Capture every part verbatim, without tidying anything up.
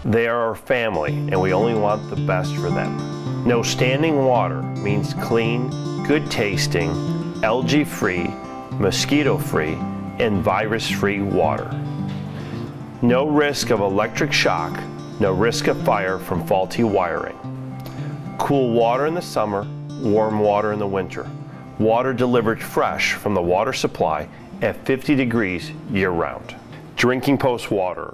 They are our family, and we only want the best for them. No standing water means clean, good tasting, algae-free, mosquito-free, and virus-free water. No risk of electric shock, no risk of fire from faulty wiring. Cool water in the summer, warm water in the winter. Water delivered fresh from the water supply at fifty degrees year-round. Drinking Post water.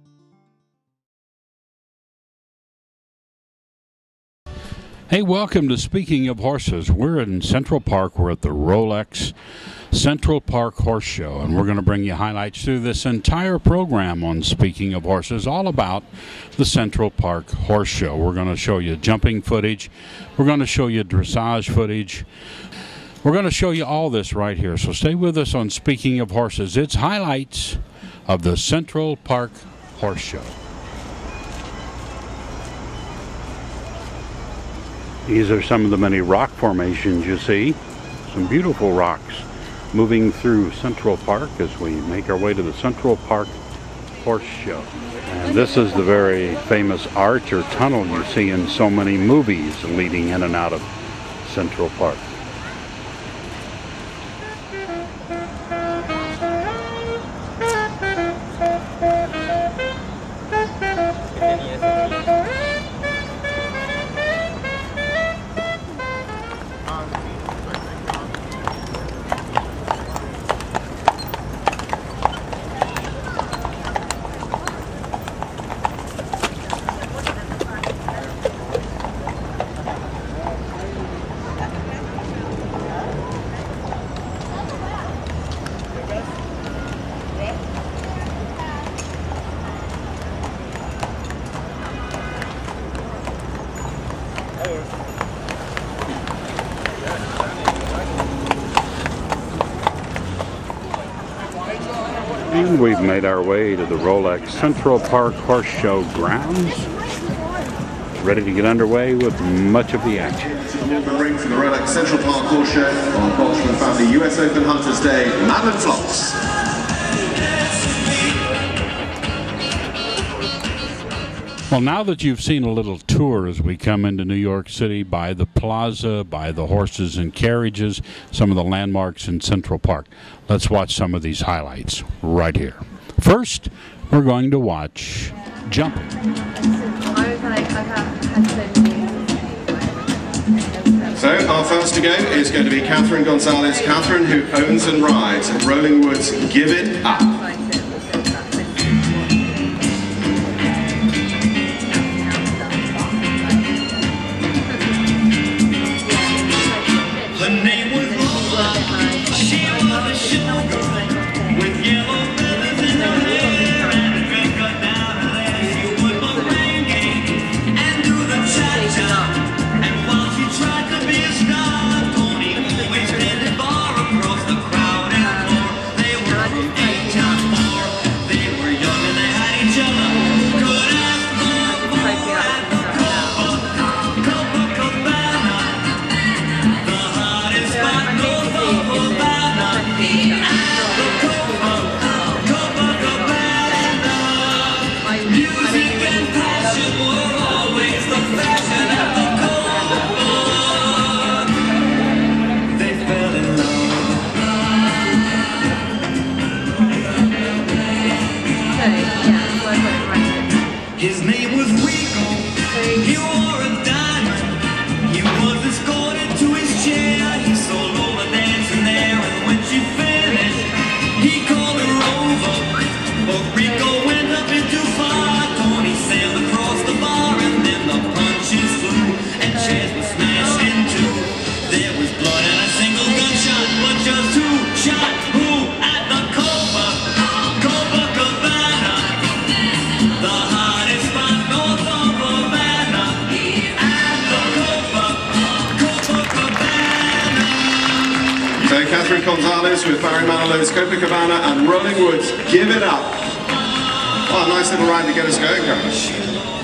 Hey, welcome to Speaking of Horses. We're in Central Park. We're at the Rolex Central Park Horse Show, and we're going to bring you highlights through this entire program on Speaking of Horses, all about the Central Park Horse Show. We're going to show you jumping footage. We're going to show you dressage footage. We're going to show you all this right here, so stay with us on Speaking of Horses. It's highlights of the Central Park Horse Show. These are some of the many rock formations you see. Some beautiful rocks moving through Central Park as we make our way to the Central Park Horse Show. And this is the very famous arch or tunnel you see in so many movies leading in and out of Central Park. And we've made our way to the Rolex Central Park Horse Show grounds, ready to get underway with much of the action. The ring for the Rolex Central Park Horse Show on Boltzmann Family U S Open Hunters Day, Madeline Floss. Well, now that you've seen a little tour as we come into New York City by the plaza, by the horses and carriages, some of the landmarks in Central Park, let's watch some of these highlights right here. First, we're going to watch jumping. So our first to go is going to be Catherine Gonzalez. Catherine, who owns and rides Rolling Woods Give It Up. His name was Rico, he wore a diamond, he was escorted to his chair, he saw Lola dancing there, and when she finished, he called her over, but Rico went a bit too far. Tony sailed across the bar, and then the punches flew, and chairs were smashed in two. There was blood and a single gunshot, but just who shot who at the Copa, Copa Cabana, the hottest spot north of Havana, at the Copa, Copa Cabana. So Catherine Gonzalez with Barry Manilow's Copacabana and Rolling Woods Give It Up. Oh, a nice little ride to get us going, Karen.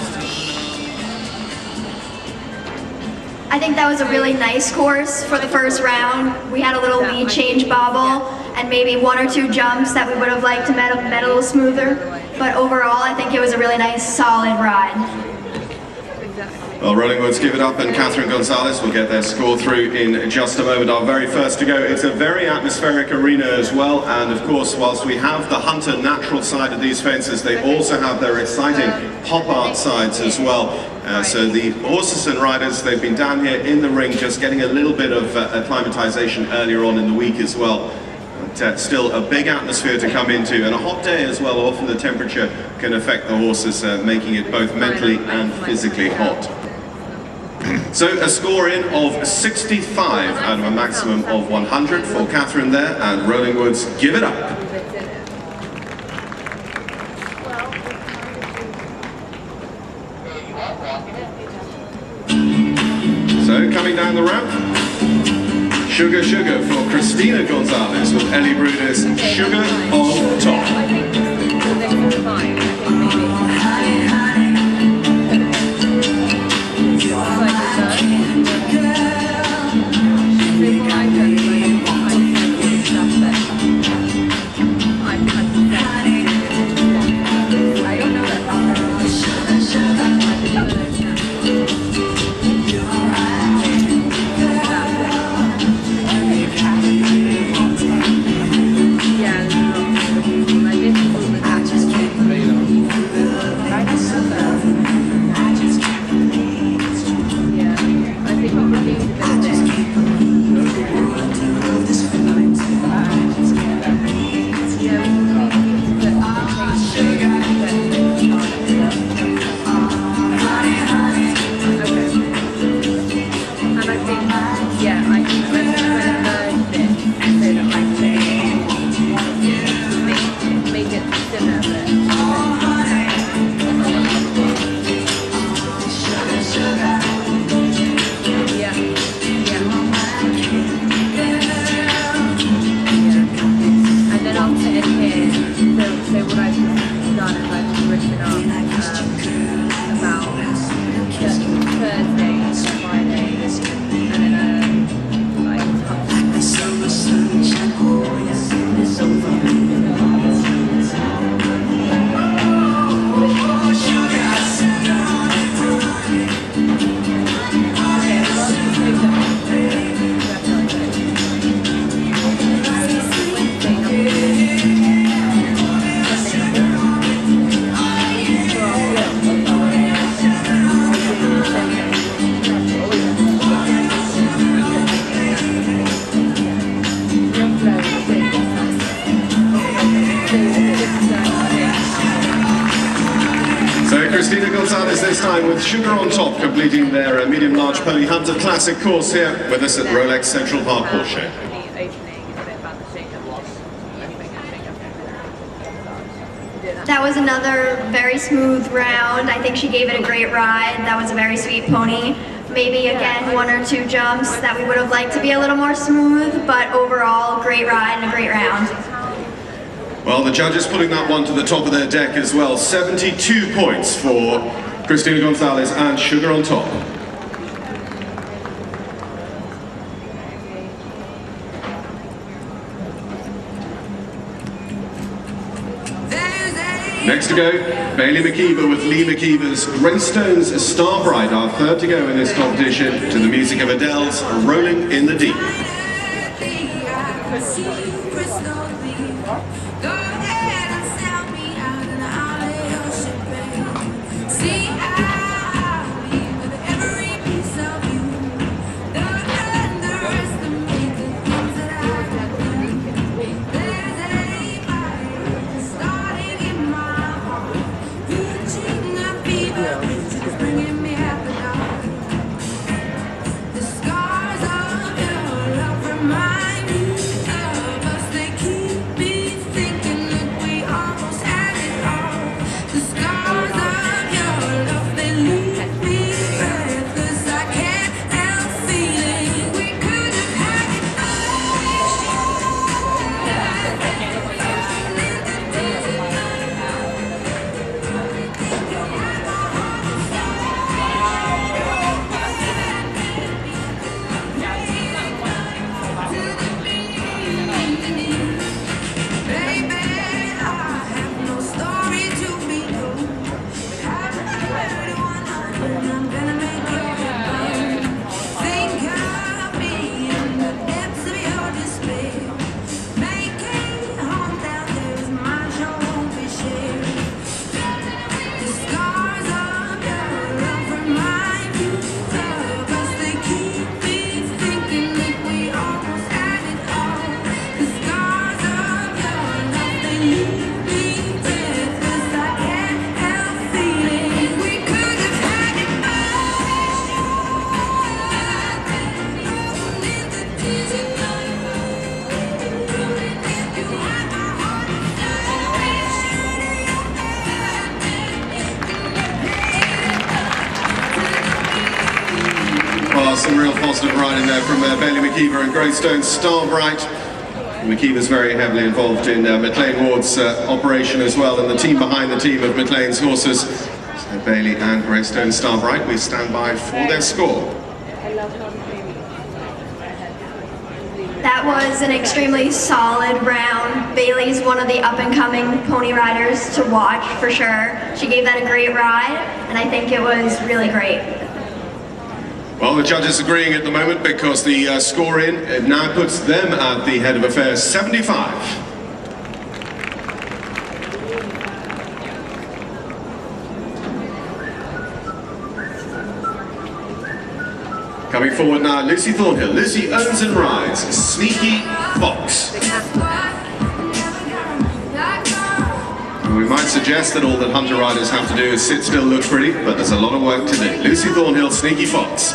I think that was a really nice course for the first round. We had a little lead change bobble and maybe one or two jumps that we would have liked to met, met a little smoother. but overall I think it was a really nice, solid ride. Well, Rolling Woods give it up, and Catherine Gonzalez will get their score through in just a moment. Our very first to go. It's a very atmospheric arena as well, and of course, whilst we have the Hunter natural side of these fences, they also have their exciting pop art sides as well. Uh, so the horses and riders, they've been down here in the ring just getting a little bit of uh, acclimatization earlier on in the week as well. But uh, still a big atmosphere to come into, and a hot day as well. Often the temperature can affect the horses, uh, making it both mentally and physically hot. So a score in of sixty-five out of a maximum of one hundred for Catherine there, and Rolling Woods give it up. So coming down the ramp, Sugar Sugar for Christina Gonzalez with Ellie Bruder's Sugar on Top. Christina Gonzalez this time with Sugar on Top, completing their uh, medium-large Pony Hunter Classic course here with us at Rolex Central Park Horse Show. That was another very smooth round. I think she gave it a great ride. That was a very sweet pony. Maybe again one or two jumps that we would have liked to be a little more smooth, but overall great ride and a great round. Well, the judges putting that one to the top of their deck as well. seventy-two points for Christina Gonzalez and Sugar on Top. Next to go, Bailey McKeever with Lee McKeever's Greystones Star Bride, our third to go in this competition, to the music of Adele's Rolling in the Deep. Remind me of us, they keep me thinking. Well, some real positive riding there from uh, Bailey McKeever and Greystone Starbright. McKeever's very heavily involved in uh, McLean Ward's uh, operation as well, and the team behind the team of McLean's horses. So Bailey and Greystone Starbright, we stand by for their score. That was an extremely solid round. Bailey's one of the up-and-coming pony riders to watch, for sure. She gave that a great ride, and I think it was really great. Well, the judges agreeing at the moment because the uh, score in it now puts them at the head of affairs, seventy-five. Coming forward now, Lucy Thornhill. Lucy owns and rides Sneaky Fox. And we might suggest that all that hunter riders have to do is sit still, look pretty, but there's a lot of work to do. Lucy Thornhill, Sneaky Fox.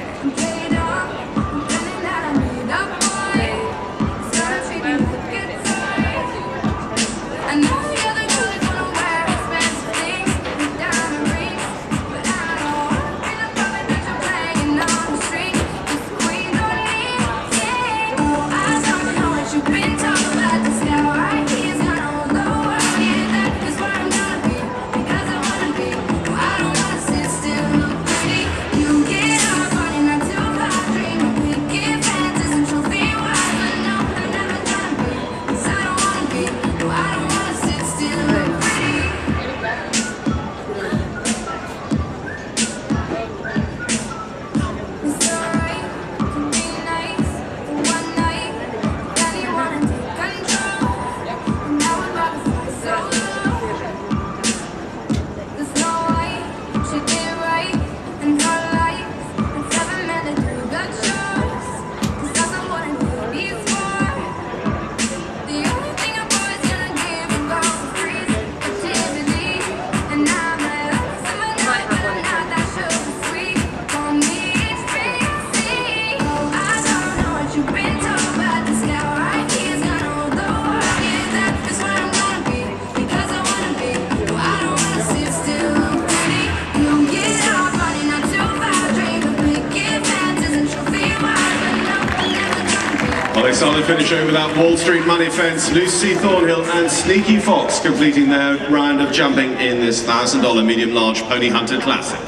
Solid finish over that Wall Street money fence. Lucy Thornhill and Sneaky Fox completing their round of jumping in this one thousand dollar medium large Pony Hunter Classic.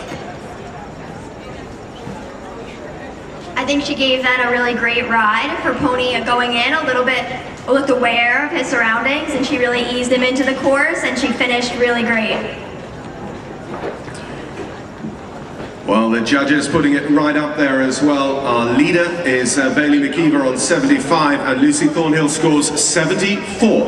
I think she gave that a really great ride. Her pony going in a little bit looked aware of his surroundings, and she really eased him into the course, and she finished really great. Well, the judges putting it right up there as well. Our leader is uh, Bailey McKeever on seventy-five, and Lucy Thornhill scores seventy-four.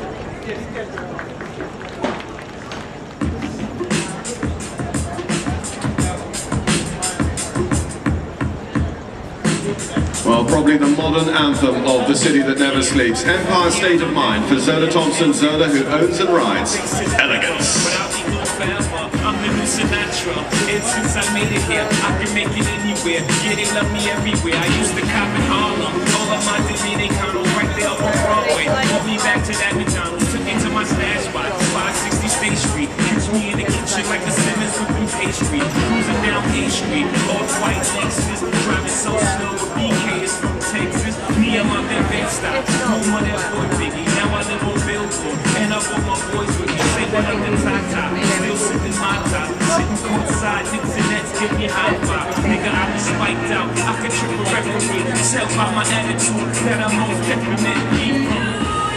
Well, probably the modern anthem of the city that never sleeps. Empire State of Mind for Zola Thompson. Zola, who owns and rides Elegance. Sinatra, and since I made it here, I can make it anywhere. Yeah, they love me everywhere. I used to cop in Harlem. All of my Dominicanos right there on Broadway. Brought me back to that McDonald's, took me to my stash spot, five sixty State Street. Catch me in the kitchen like the Simmons whipping pastry. Cruising down A Street, off-white Lexus, driving so slow with B K is from Texas. Me and my big bed stop, home of that boy Biggie. Now I live on Billboard, and I brought my boys with me. Say what up the top top, still sipping my top. Sitting courtside, Knicks and Nets give me high five. Nigga, I was spiked out, I could trip a referee. Tell by my attitude that I'm most definitely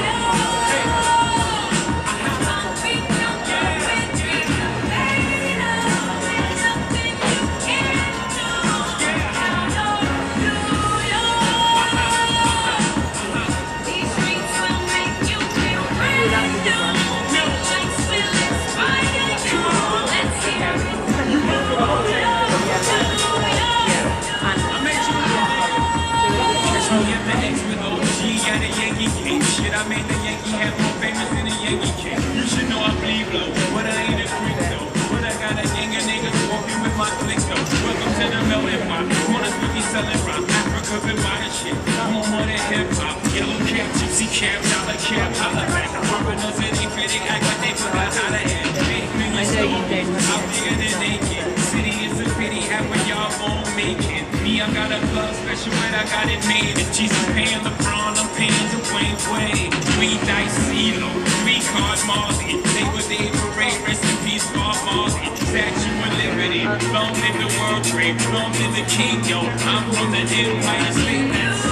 I made the Yankee hat more famous than a Yankee king. You should know I bleed blow, but I ain't a freak though. But I got a gang of niggas walking with my click though. Welcome to the melting pot. Wanna speak me selling rock. Africa been buying shit. I'm on more than hip hop. Yellow cap, gypsy cap, dollar cap, holla back. Foreigners and they fit, they act like they forgot how to act. Eight million stores, I'm bigger than they get. City is a pity. where y'all won't make it. Me, I got a club special, but I got it made. If Jesus paying LeBron, I'm paying Dwayne Wade. Three dice CeeLo, three card Marley. They were Dave Parade, rest in peace, Bob Marley. Statue of Liberty, long live the World Trade, long live the King, yo. I'm from the Empire State. That's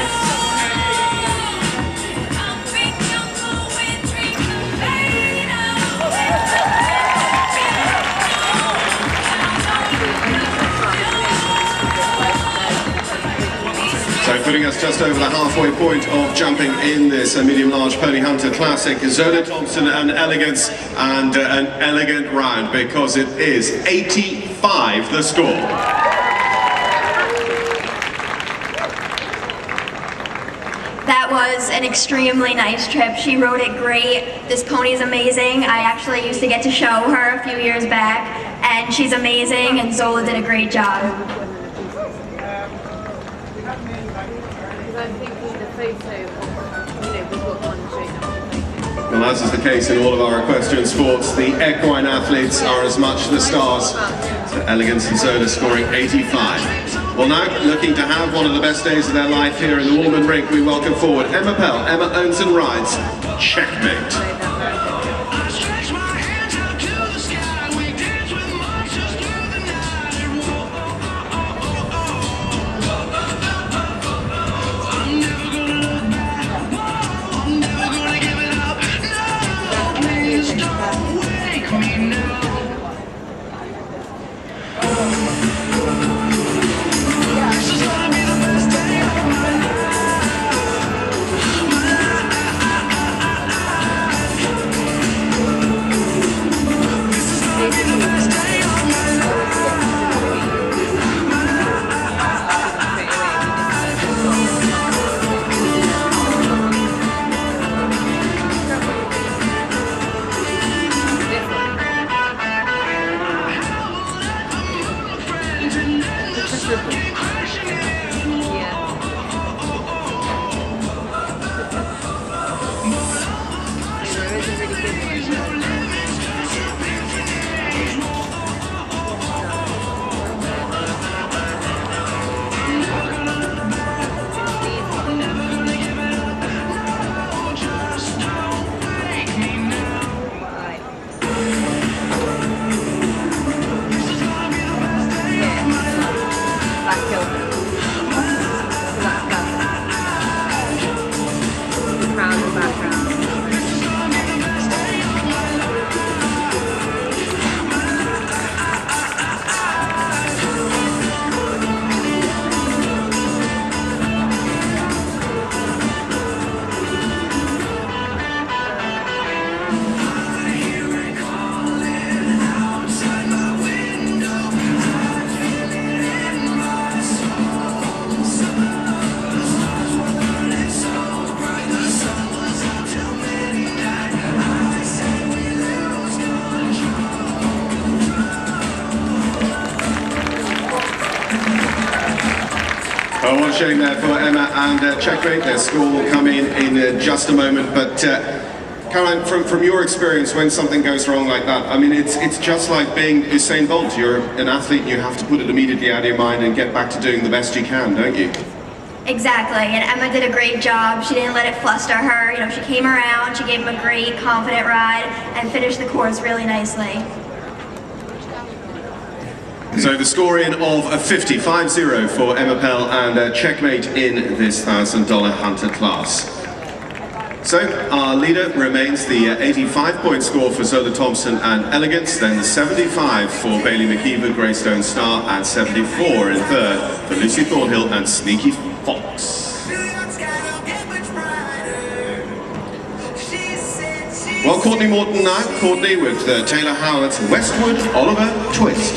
So putting us just over the halfway point of jumping in this uh, medium-large Pony Hunter Classic, Zola Thompson and Elegance, and uh, an elegant round because it is eighty-five the score. That was an extremely nice trip. She rode it great. This pony's amazing. I actually used to get to show her a few years back, and she's amazing, and Zola did a great job. Well, as is the case in all of our equestrian sports, the equine athletes are as much the stars. So Elegance and Zola scoring eighty-five. Well, now looking to have one of the best days of their life here in the Woolman Rink, we welcome forward Emma Pell. Emma owns and rides Checkmate. Oh, one shame there for Emma and uh, Checkmate. Their score will come in in uh, just a moment. But uh, Caroline, from, from your experience, when something goes wrong like that, I mean, it's it's just like being Usain Bolt. You're an athlete and you have to put it immediately out of your mind and get back to doing the best you can, don't you? Exactly, and Emma did a great job. She didn't let it fluster her. You know, she came around, she gave him a great, confident ride, and finished the course really nicely. So the score in of fifty-five zero for Emma Pell and uh, Checkmate in this one thousand dollar Hunter class. So our leader remains the uh, eighty-five point score for Zola Thompson and Elegance, then the seventy-five for Bailey McKeever, Greystone Star, and seventy-four in third for Lucy Thornhill and Sneaky Fox. Well, Courtney Morton now. Courtney with uh, Taylor Howard's Westwood Oliver Twist.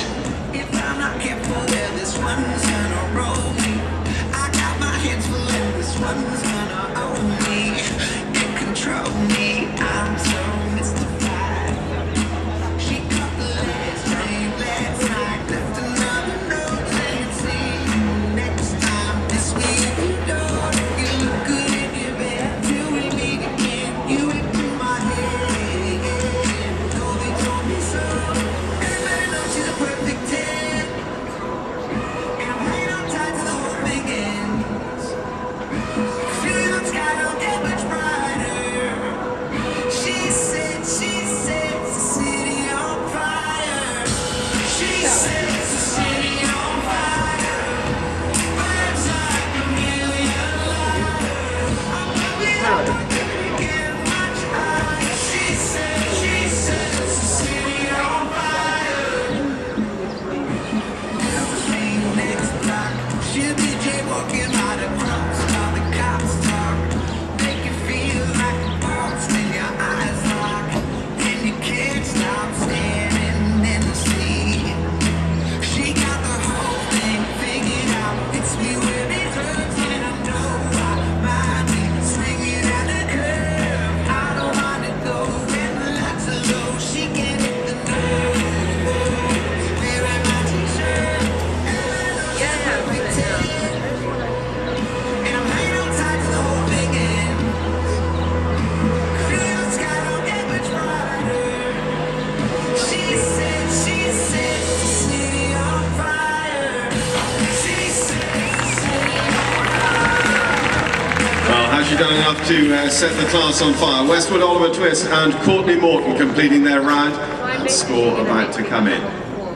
actually done enough to uh, set the class on fire. Westwood, Oliver Twist and Courtney Morton completing their round, and score about to come in.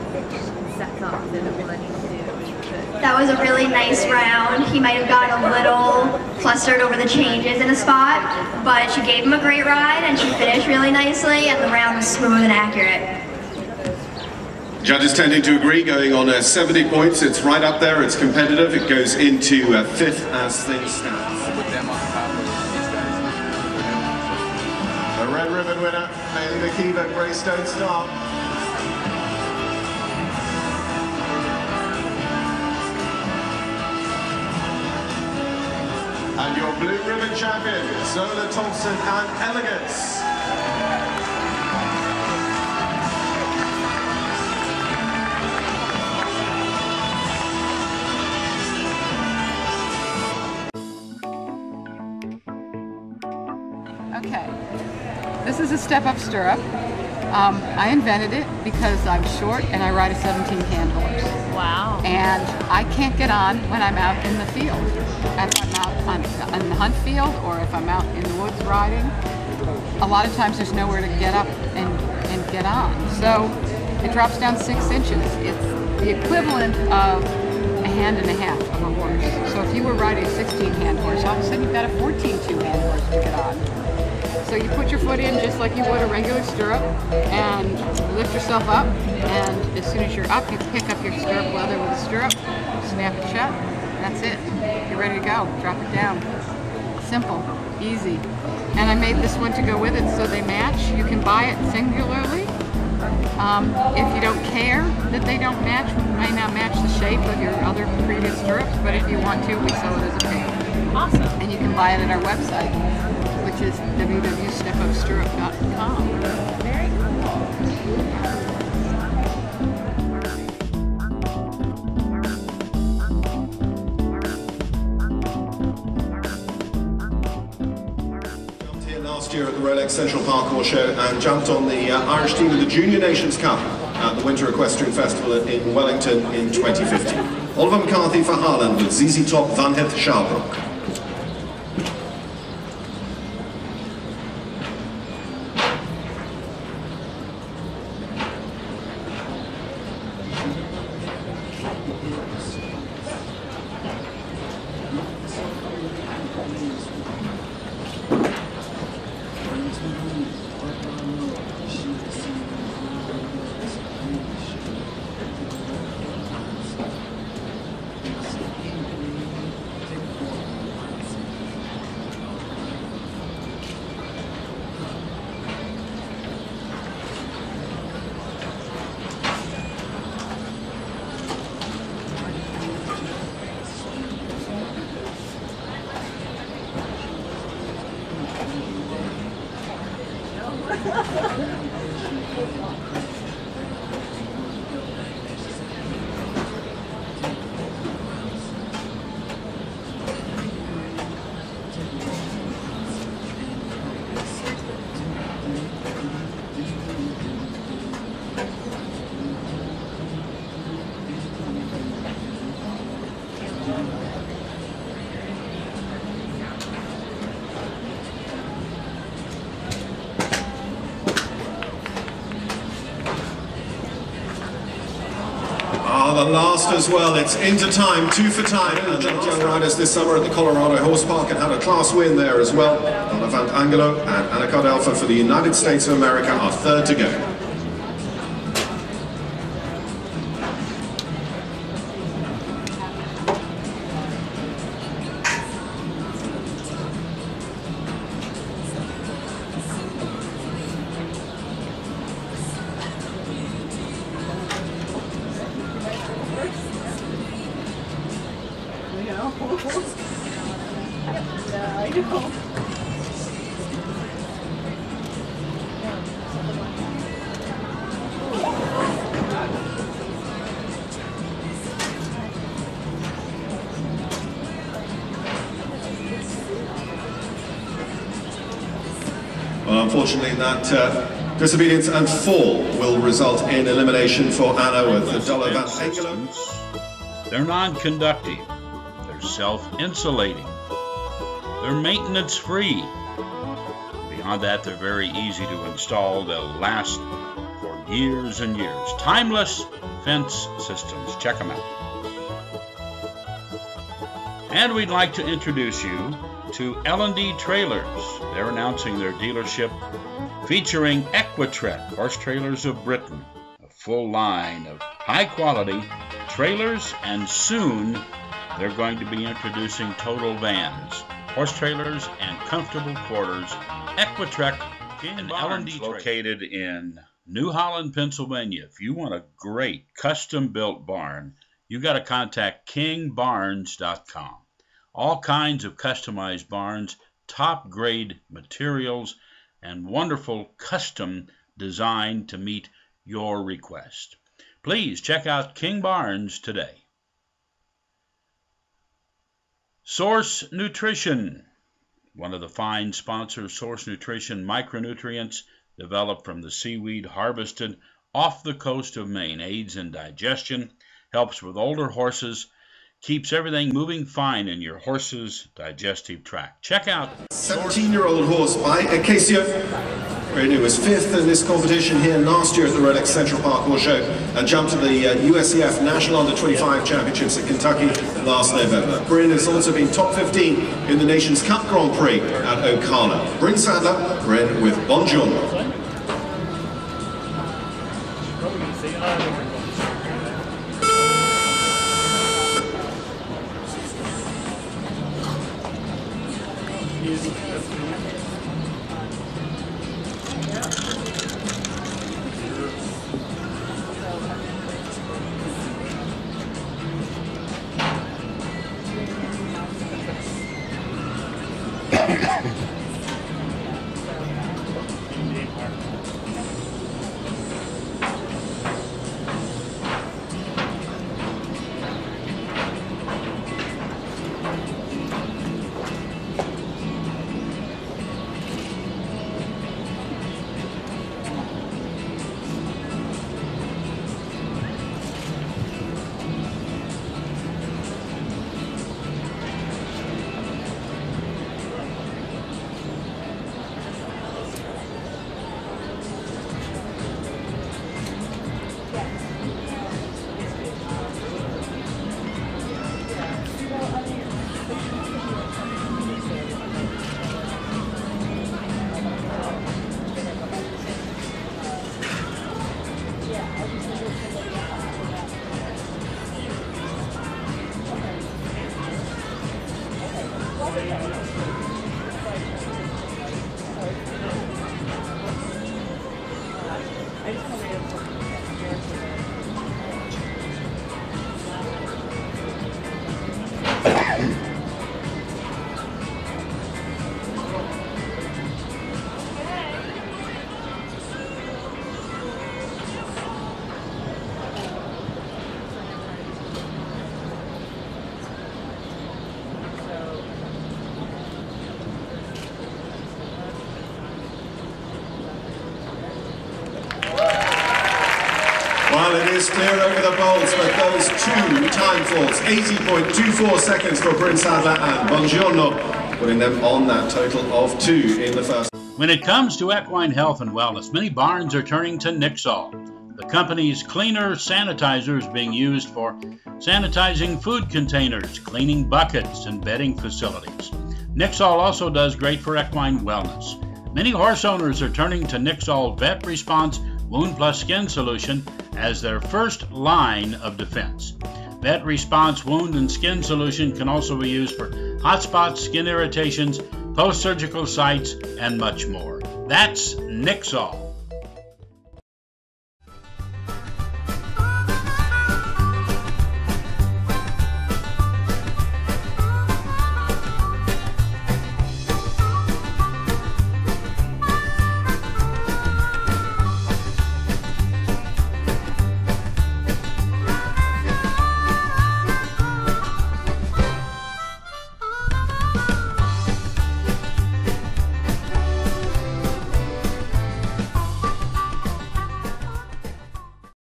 That was a really nice round. He might have gotten a little flustered over the changes in a spot, but she gave him a great ride and she finished really nicely, and the round was smooth and accurate. Judges tending to agree, going on uh, seventy points. It's right up there, it's competitive. It goes into uh, fifth as things stand. The red ribbon winner, Hayley McKeever, Greystone Star. And your blue ribbon champion, Zola Thompson and Elegance. Okay, this is a step-up stirrup. Um, I invented it because I'm short and I ride a seventeen hand horse. Wow. And I can't get on when I'm out in the field. If I'm out on, on the hunt field or if I'm out in the woods riding, a lot of times there's nowhere to get up and, and get on. So it drops down six inches. It's the equivalent of a hand and a half of a horse. So if you were riding a sixteen hand horse, all of a sudden you've got a fourteen two hand horse to get on. So you put your foot in just like you would a regular stirrup and lift yourself up, and as soon as you're up, you pick up your stirrup leather with a stirrup, snap it shut, and that's it. You're ready to go. Drop it down. Simple, easy. And I made this one to go with it so they match. You can buy it singularly. Um, if you don't care that they don't match, may not match the shape of your other previous stirrups, but if you want to, we sell it as a pair. Awesome. And you can buy it at our website, which is w w w dot step up stirrup dot com. Very cool. Jumped here last year at the Rolex Central Park Horse Show and jumped on the uh, Irish team of the Junior Nations Cup at the Winter Equestrian Festival in Wellington in twenty fifteen. Oliver McCarthy for Haaland with Z Z Top Van Het Schaarbroek. The last as well, it's into time, two for time. And jumped young riders this summer at the Colorado Horse Park and had a class win there as well. Donavant Angelo and Anacard Alpha for the United States of America are third to go. Well, unfortunately, that uh, disobedience and fall will result in elimination for Anna with the Donavant Angelo. They're non-conductive. They're self-insulating. They're maintenance free. Beyond that, they're very easy to install. They'll last for years and years. Timeless fence systems. Check them out. And we'd like to introduce you to L and D Trailers. They're announcing their dealership featuring Equitrek horse trailers of Britain, a full line of high-quality trailers, and soon they're going to be introducing total vans, horse trailers, and comfortable quarters. Equitrek in L and D, located in New Holland, Pennsylvania. If you want a great custom-built barn, you got to contact king barns dot com. All kinds of customized barns, top-grade materials, and wonderful custom design to meet your request. Please check out King Barns today. Source Nutrition. One of the fine sponsors, Source Nutrition, micronutrients developed from the seaweed harvested off the coast of Maine, aids in digestion, helps with older horses, keeps everything moving fine in your horse's digestive tract. Check out seventeen-year-old horse by Acacia. He was fifth in this competition here last year at the Rolex Central Park Horse Show and jumped to the uh, U S C F National Under twenty-five Championships in Kentucky last November. Bryn has also been top fifteen in the Nation's Cup Grand Prix at Ocala. Bryn Sadler, Bryn with Bonjour. Well, it is clear over the bowls, but those two time falls, eighty point two four seconds for Bryn Sadler and Bongiorno, putting them on that total of two in the first. When it comes to equine health and wellness, many barns are turning to Nixol. The company's cleaner sanitizer is being used for sanitizing food containers, cleaning buckets, and bedding facilities. Nixol also does great for equine wellness. Many horse owners are turning to Nixol Vet Response Wound Plus Skin Solution as their first line of defense. Vet Response Wound and Skin Solution can also be used for hot spots, skin irritations, post-surgical sites, and much more. That's Nixol.